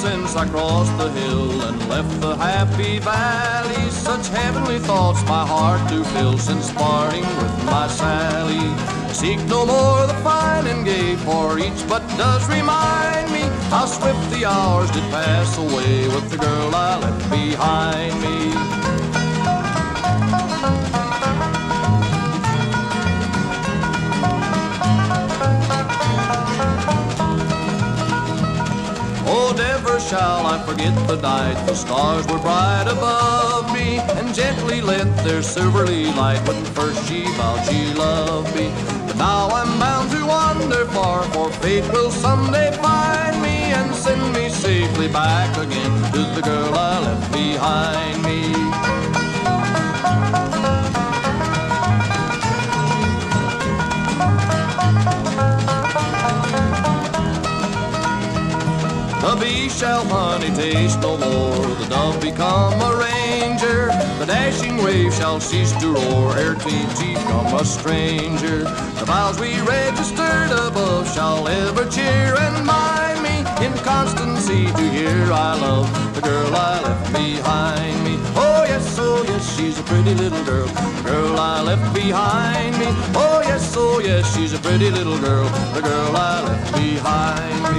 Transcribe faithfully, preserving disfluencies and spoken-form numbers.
since I crossed the hill and left the happy valley. Such heavenly thoughts my heart do fill since parting with my Sally. Seek no more the fine and gay, for each but does remind me how swift the hours did pass away with the girl I left behind me. Oh, never shall I forget the night the stars were bright above me, and gently lit their silvery light when first she vowed she loved me. But now I'm bound to wander far, for fate will someday find me and send me safely back again to the girl I left behind me. The bee shall honey taste no more, the dove become a ranger, the dashing wave shall cease to roar ere clean she become a stranger. The vows we registered above shall ever cheer and mind me in constancy to hear I love the girl I left behind me. Oh yes, oh yes, she's a pretty little girl, the girl I left behind me. Oh yes, oh yes, she's a pretty little girl, the girl I left behind me.